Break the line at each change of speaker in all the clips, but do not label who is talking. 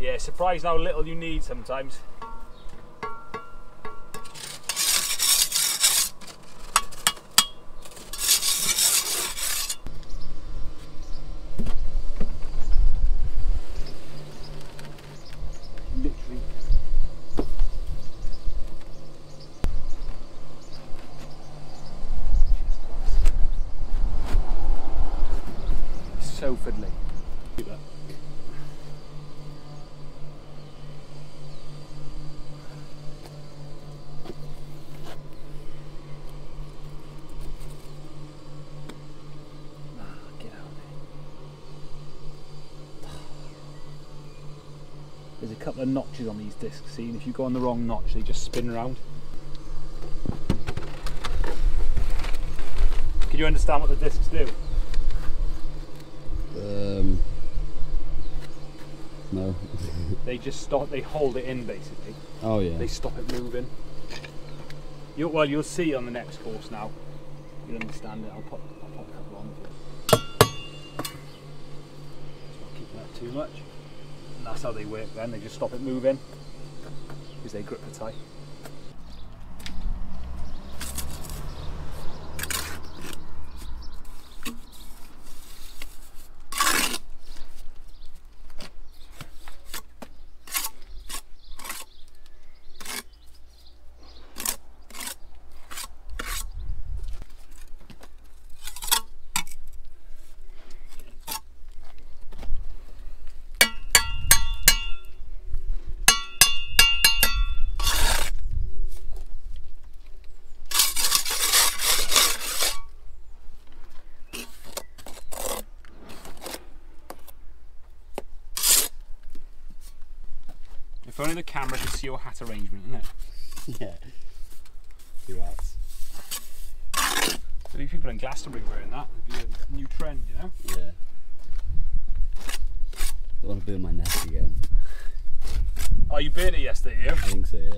Yeah, surprised how little you need sometimes. Literally. So fiddly. Look at that. There's a couple of notches on these discs, see, and if you go on the wrong notch they just spin around. Can you understand what the discs do?
No.
They just stop, they hold it in basically.
Oh yeah.
They stop it moving. Well, you'll see on the next course now. You'll understand it. I'll pop a couple on for you. Just not keeping that too much. And that's how they work then, they just stop it moving because they grip it tight. If only the camera could see your hat arrangement, isn't it?
Yeah. Two hats.
There'll be people in Glastonbury wearing that. It'd be a new trend, you know?
Yeah. I want to burn my neck again.
Oh, you burnt it yesterday, did you?
I think so, yeah.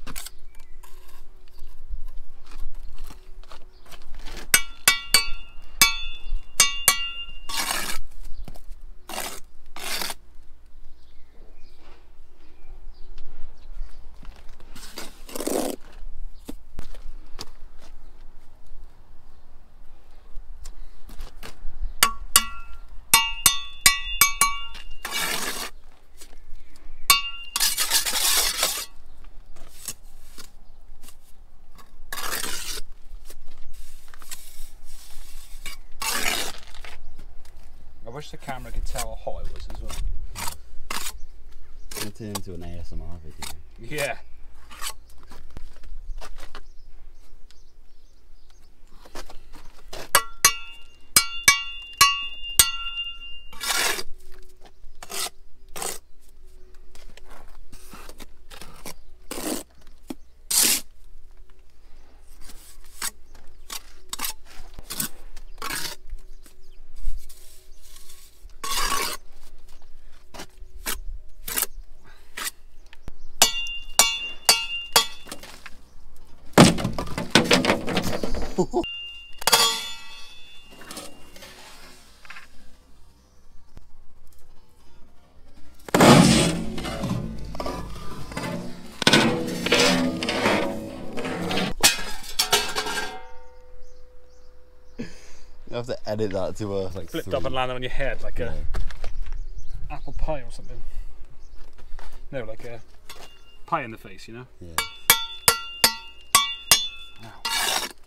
I wish the camera could tell how hot it was as well.
It's going to turn into an ASMR video.
Yeah.
You have to edit that to a like
Flipped
3.
up and landed on your head like a apple pie or something. No, like a pie in the face, you know?
Yeah.
Ow.